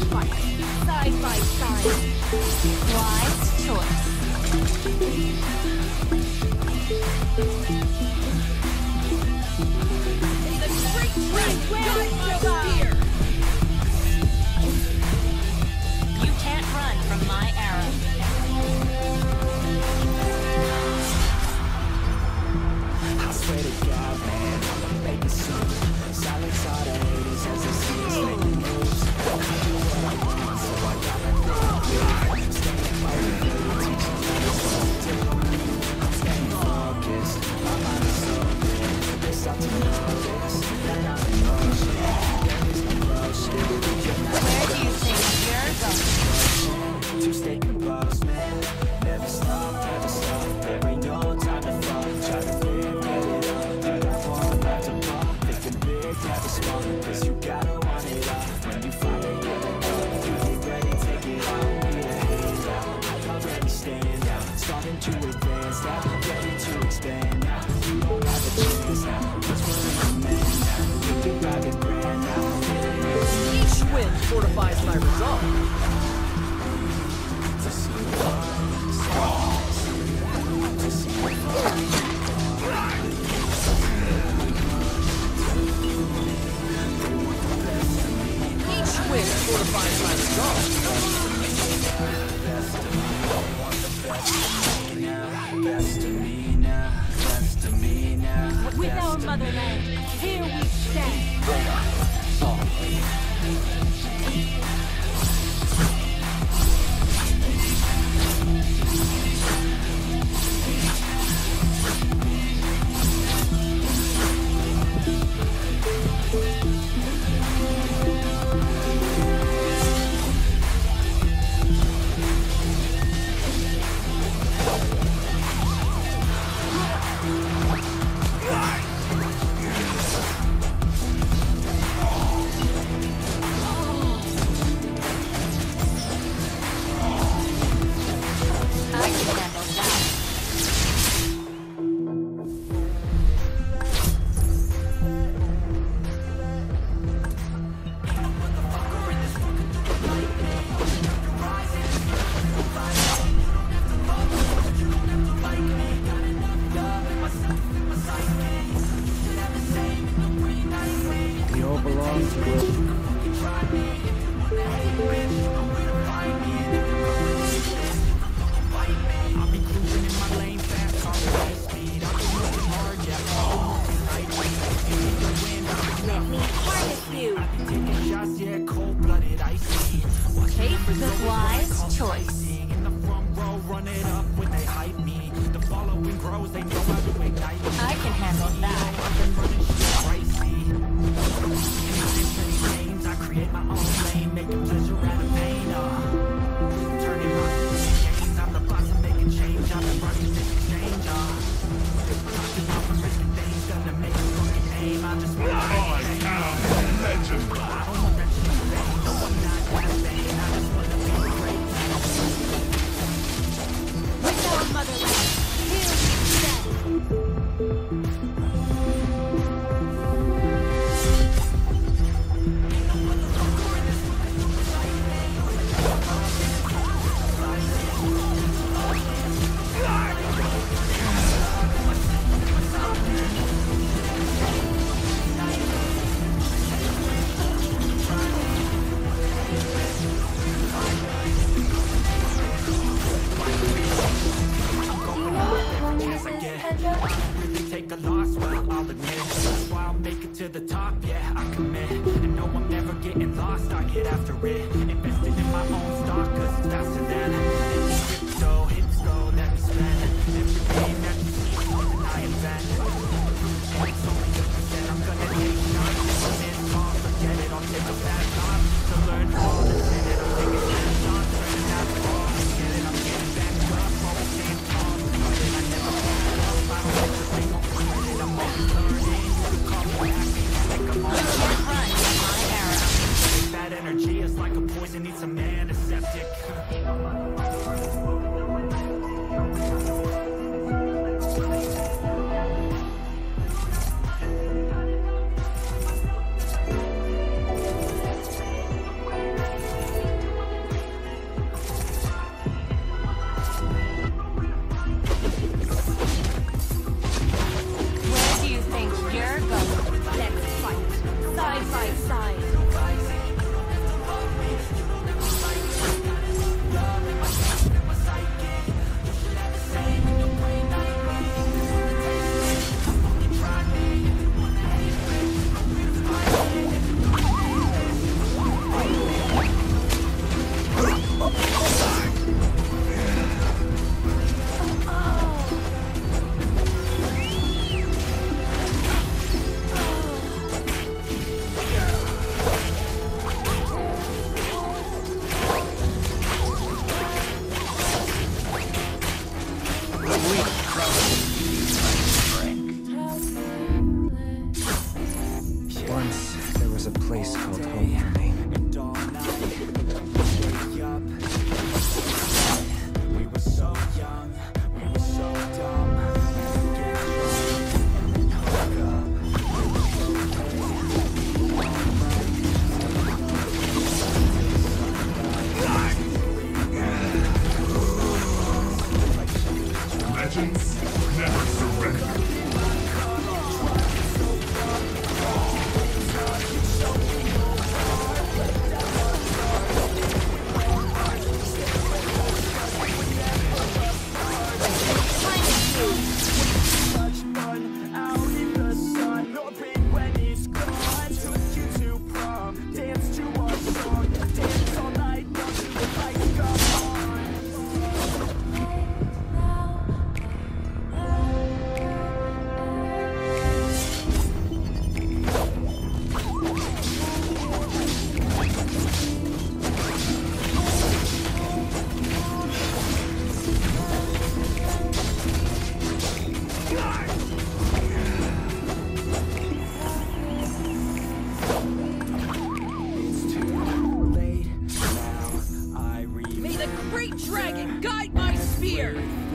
fight. Side by side. Wise choice. The great red goes here. You can't run from my arrow. I swear to God, man, I'ma make it soon. Silence all the haters as they see us making moves. I do what I want, so I gotta do it. Staying motivated, teaching others what to do. I'm staying focused, my mind is so clear. They start to notice that I'm in motion. There is no motion. Where do you think you're going? To stay composed, man. Never stop, there ain't no time to fall. Try to live, get it up, do the one, not to fall. Thinking big, never small, cause you gotta want it all. When you finally get it done, you be ready, take it all. Need a hand out, I already stand out. Starting to advance now, ready to expand now. You don't have a chance now, cause we're in command now. We can private brand now. Each win fortifies my resolve. Each win fortifies my resolve. Best of me now, best of me now. With our motherland, here we stand. I can handle that. Energy is like a poison, needs a man to set place called home for me. And all night, stay up. We were so young, we were so dumb. We'd get drunk and then hook up. Legends never surrender. Such fun out in the sun. No pain when it's gone. Took you to prom, dance to our song, dance all night long till the lights come on. It's too late now. I May the great dragon guide my spear!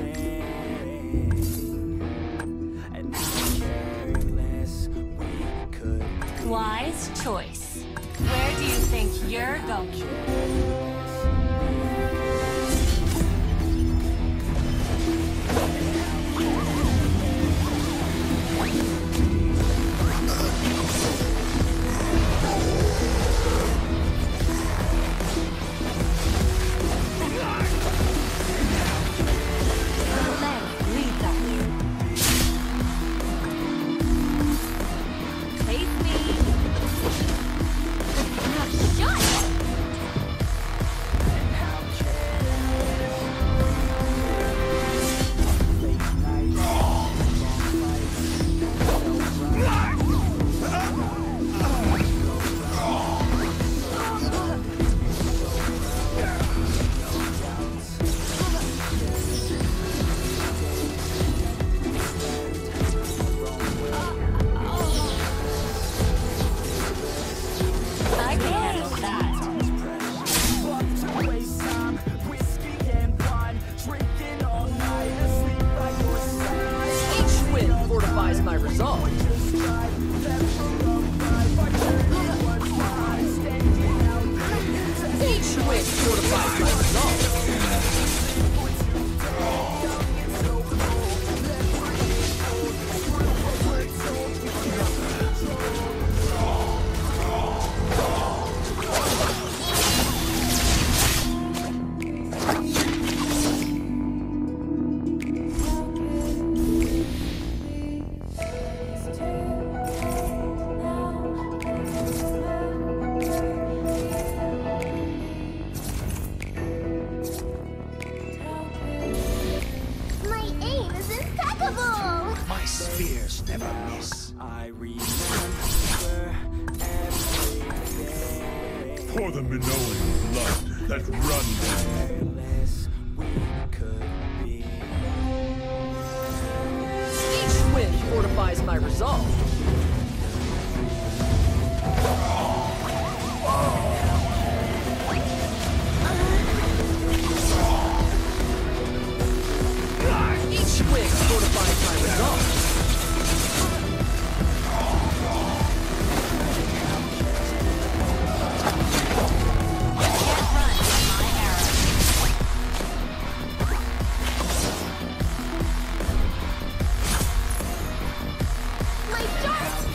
and how careless we could be. Wise choice. Where do you think you're going? Lead them. Face me. Now shut! I can handle that. Waste time, whiskey and wine, drinking all night, asleep by your side. Each win fortifies my resolve. Just drive, never arrive. Our journey was hard, standing out there. Each win fortifies my resolve. My aim is impeccable! My spears never miss. I remember every day. For the Minoan blood that runs in me. Careless we could be. Each win fortifies my resolve. Each win fortifies my resolve. Can't run from my arrow. My dart!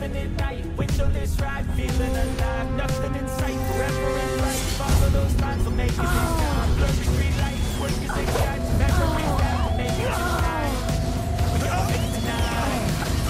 calling it night. Windowless ride, feeling alive. Nothing in sight, forever in light. Follow those lines, will make it in time. Blurry street lights, work as they guide. Memories that will make it tonight. We gon' make it tonight.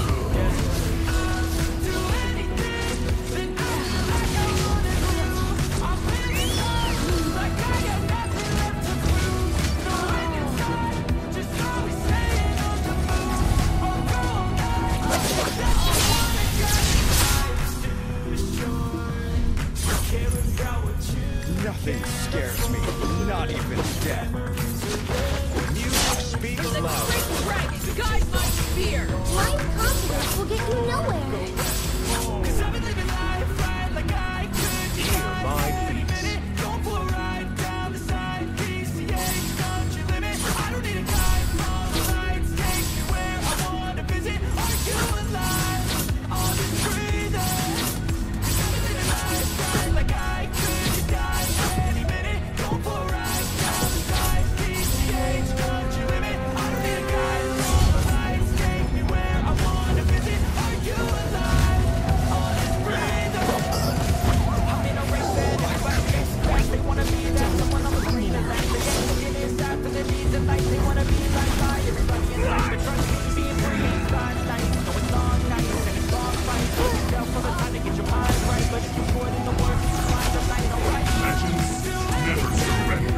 Do anything that I feel like I wanna do. I'm living life like I got nothing left to prove. No end in sight, just always staying on the move. Oh, go night, that's what I wanna get. Life's too short, caring about what you. Nothing scares me, not even death. Music speaks The loud. great dragon guide my fear. Blind confidence will get you nowhere. Cause I've been living life right like I could be Hear mine my any beats. minute. Going for a ride down the side. PCH, country limit. I don't need a guide. All the lights take me where I wanna visit. Are you alive? I'll just breathe in. Cause I've been living life right like I could die any minute. Going for a ride down the side. PCH, country limit. I don't need a guide. All the lights take me where I wanna visit. Are you alive? I'll just breathe in. I'm in a race and everybody chasing fast. They wanna be that someone on the screen and last. They ain't looking inside for their needs in life. They wanna be like I. Everybody in life, but trust me, being free is not nice. No, it's long nights and it's long fights. Give yourself all the time to get your mind right. But if you put in the work, you can find the light, alright? Legends never surrender.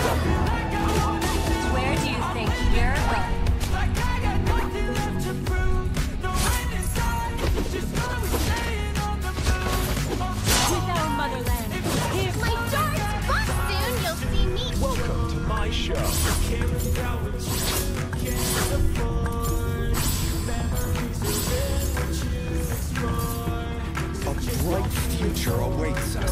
Where do you think you're going? Like I got nothing left to prove. No end in sight, just always staying on the move. With our motherland, here My darts bust soon, you'll see me. Welcome to my show. Caring about what you can't afford. Memories are in what you explore. A bright future awaits us.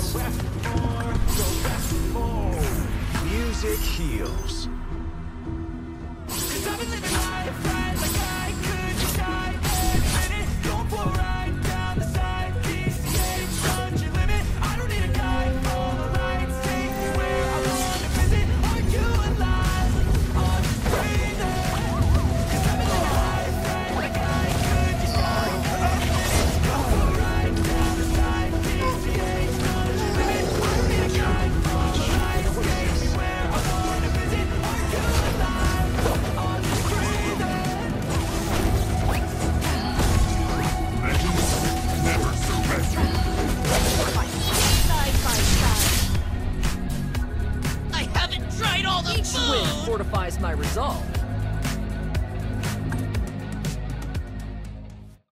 Music heals. Cause I've been living life right like I could die any minute. Going for a ride down the side. PCH, country limit. I don't need a guide. All the lights take me where I wanna visit. Are you alive? I'll just breathe in. Cause I've been living life right like I could die any minute. Going for a ride down the side. PCH, country limit. I don't need a guide. All the lights take me where I wanna visit. Are you alive? I'll just breathe in. Legends never surrender. side by side. I haven't tried all the Each win fortifies my resolve.